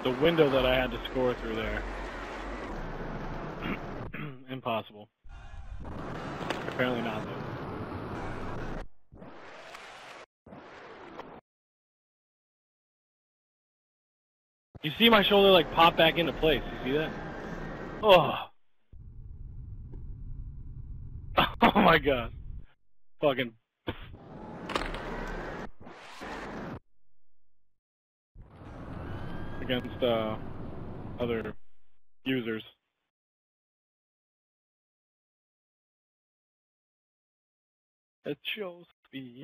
the window that I had to score through there. Impossible. Apparently not, though. You see my shoulder like pop back into place. You see that? Oh. Oh my god. Fucking. Against other users. It shows speed.